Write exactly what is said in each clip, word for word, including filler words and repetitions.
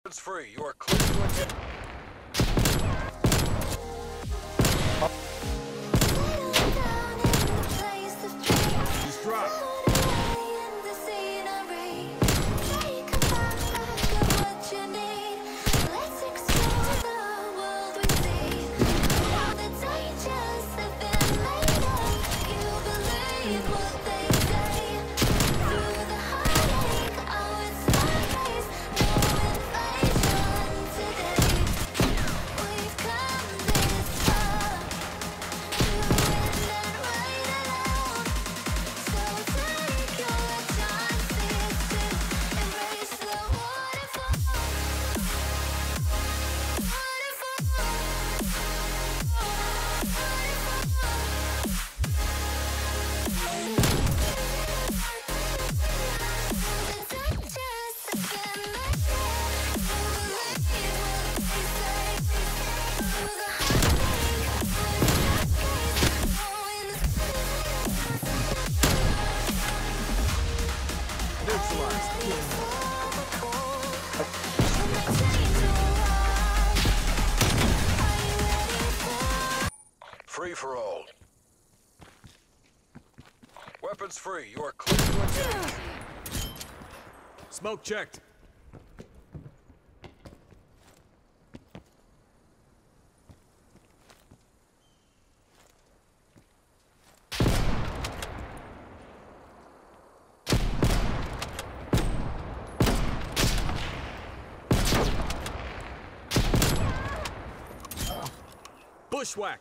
It's free. You are clear to attend. He's dropped. Free for all. Weapons free. You are clear to attend. Smoke checked. Bushwhack.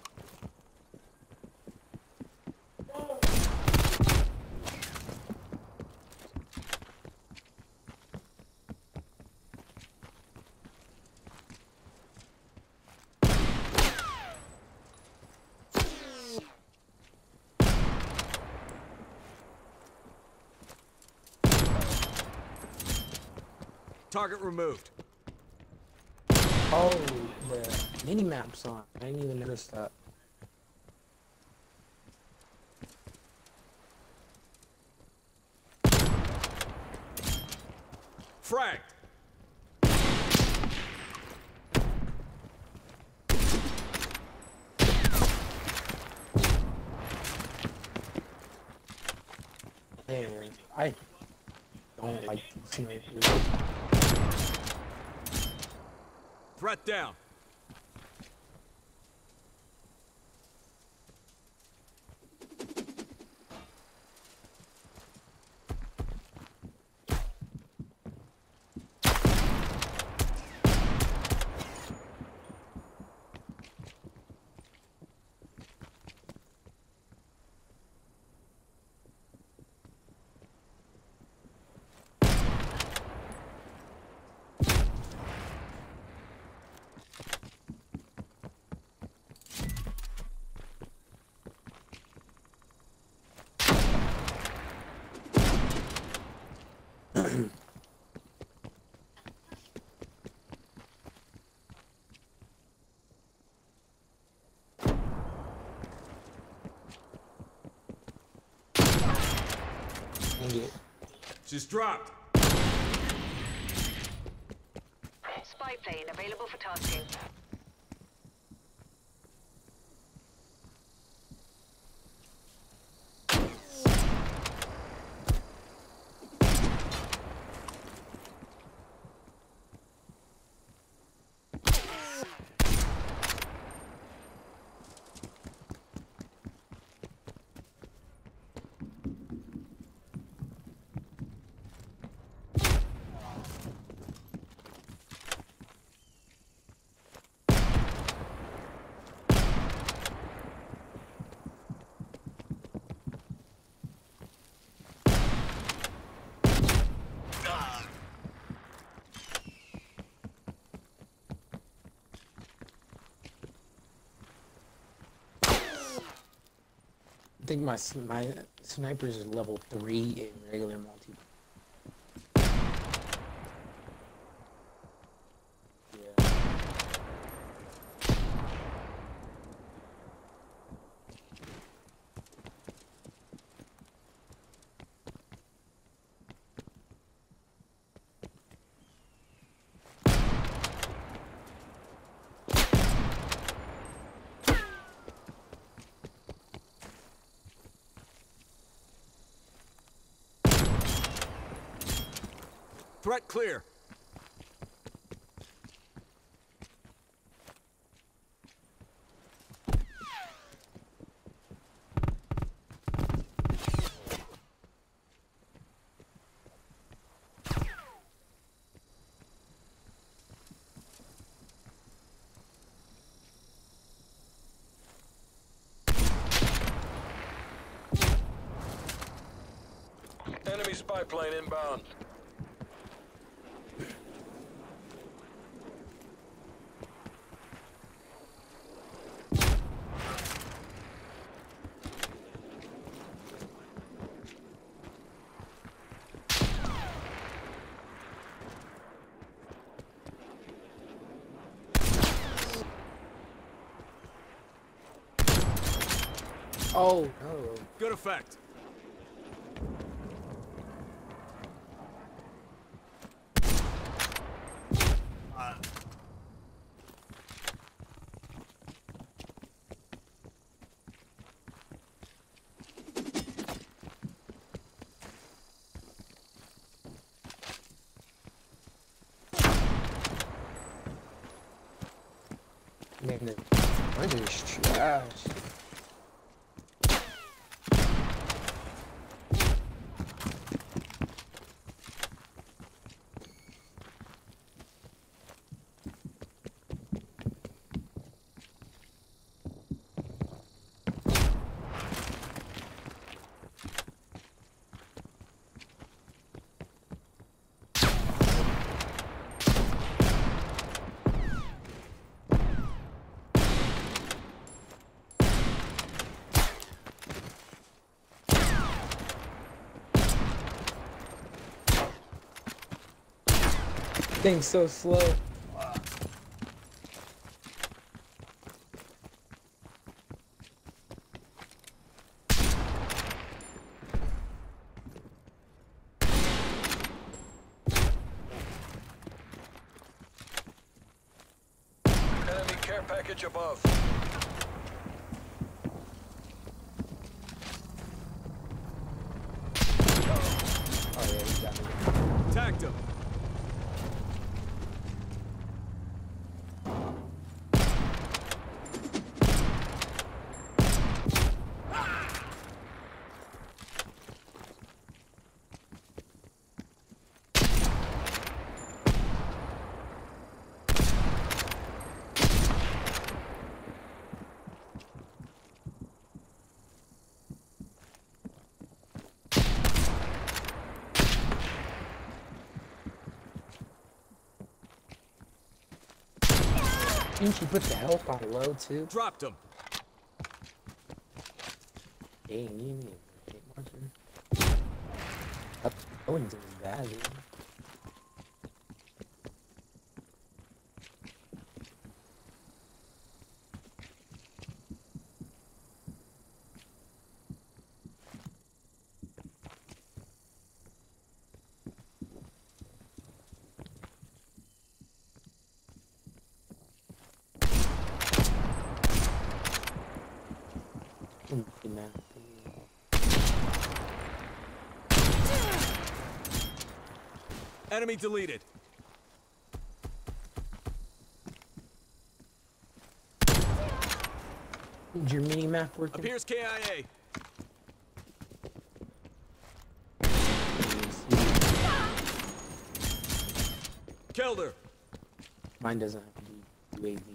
Target removed. Oh, the mini map's on. I didn't even notice that. Fragged. Man, I don't like snipers. Threat down. She's dropped. Spy plane available for tasking. I think my my snipers is level three in regular multi. Yeah. Threat clear. Enemy spy plane inbound. Oh, no. Good effect. Man, the window is trash. Thing's so slow. Enemy care package above. Oh yeah, he got me. Tagged him. Didn't you put the health on low too? Dropped him. Dang, you need a hit marker. That one's doing bad, dude. Man. Enemy deleted. Is your mini map working? Appears K I A. Killed her. Mine doesn't have to be U A V.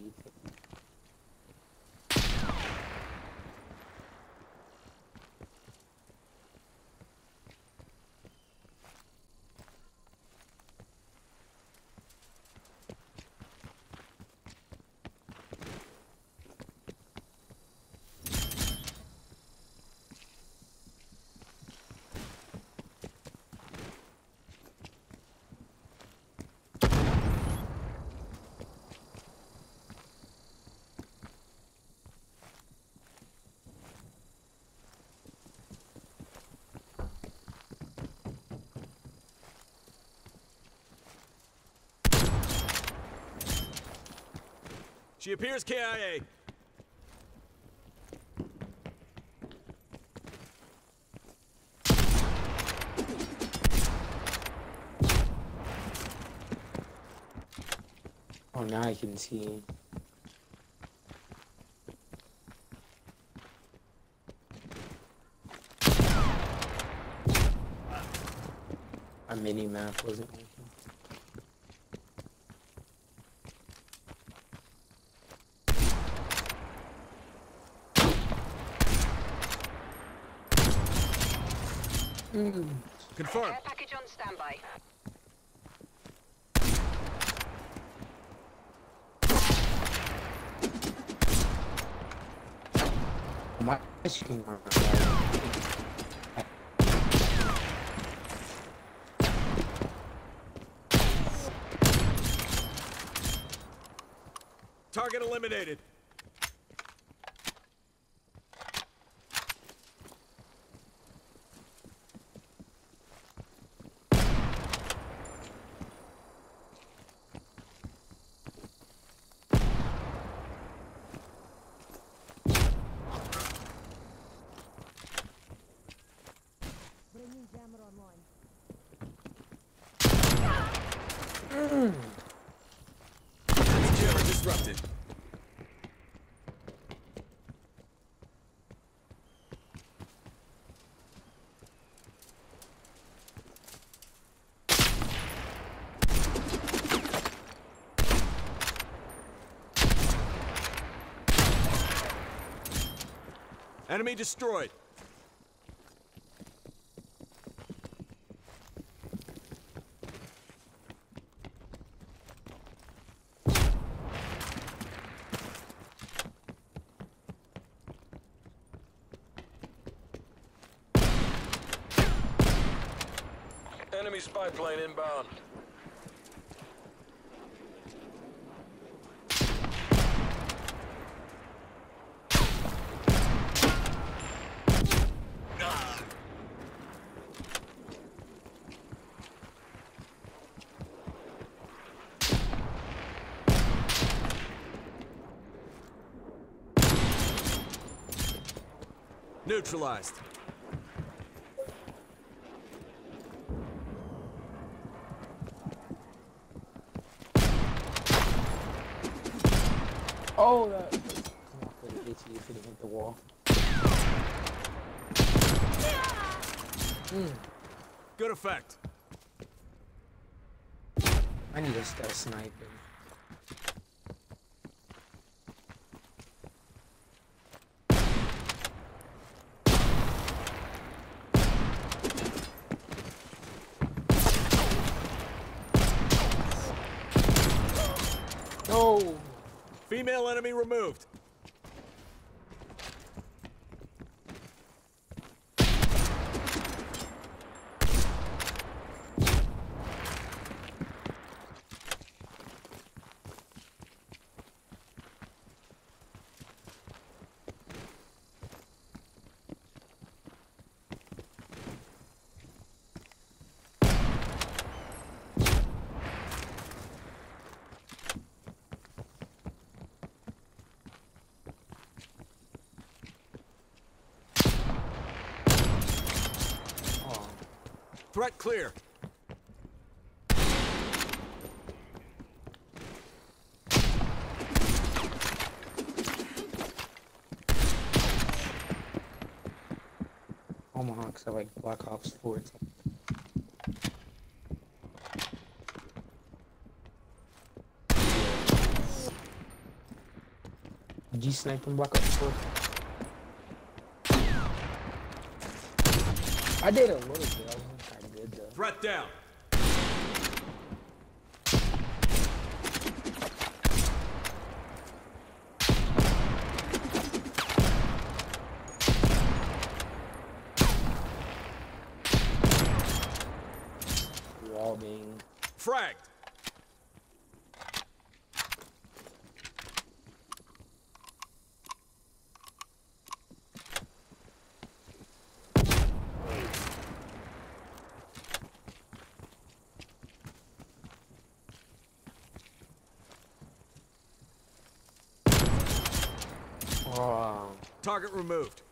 She appears K I A. Oh, now I can see. A mini map wasn't working. Mm. Confirm. Care package on standby. My screen. Target eliminated. Bringing jammer online. Mm. Jammer disrupted. Enemy destroyed. Enemy spy plane inbound. Neutralized. Oh, that. Come on, for the itchy if it hit the wall. Mm. Good effect. I need to start sniping. No. Female enemy removed. Oh. Threat clear. Tomahawks are like Black Ops four. Did you snipe in Black Ops four? I did a little bit. I wasn't that good though. Threat down. Wall being. Fragged. Oh. Target removed.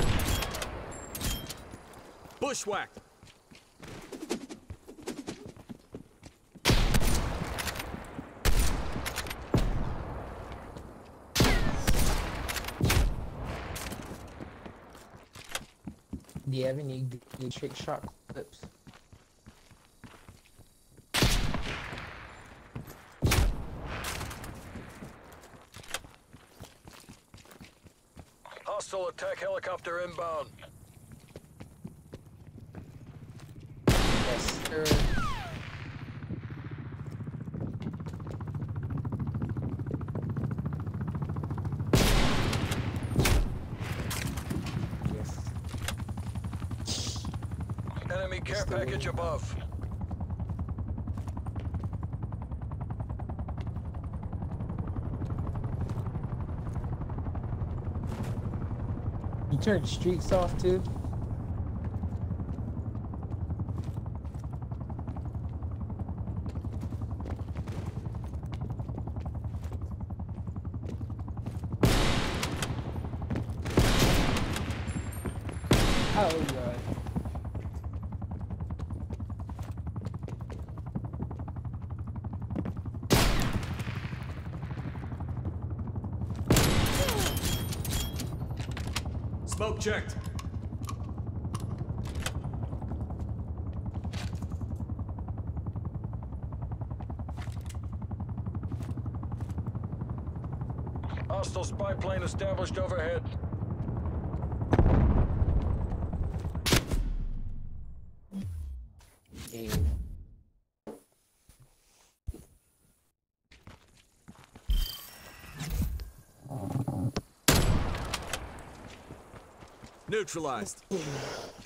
Bushwhacked. you have any good trick shot clips? Hostile attack helicopter inbound. Yes, sir. Yes. Enemy care Still package waiting. above. You turned streaks off too? Oh god. Smoke checked. Hostile spy plane established overhead. Damn. Neutralized.